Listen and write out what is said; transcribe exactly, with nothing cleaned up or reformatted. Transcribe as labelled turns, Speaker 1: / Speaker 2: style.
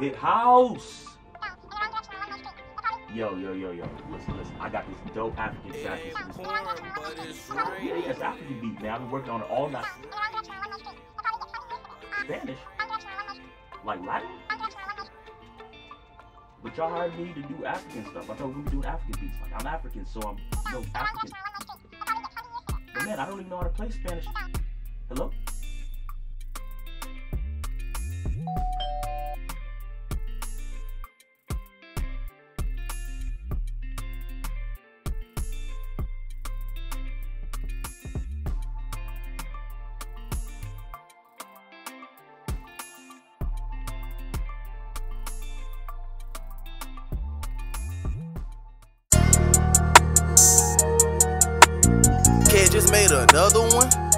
Speaker 1: Big house. Yo, yo, yo, yo. Listen, listen. I got this dope African jacket. Yeah, yeah, it's African beat, man. I've been working on it all night. Spanish? Like Latin? But y'all hired me to do African stuff. I thought we were doing African beats. Like, I'm African, so I'm, you know, African. But man, I don't even know how to play Spanish. Hello?
Speaker 2: Just made another one.